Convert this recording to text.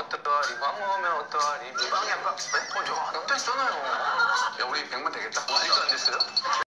어떠하리 광어면 어떠하리 이 방이 아까 저거 안 됐잖아요. 야 우리 100만 되겠다. 아직도 안 됐어요?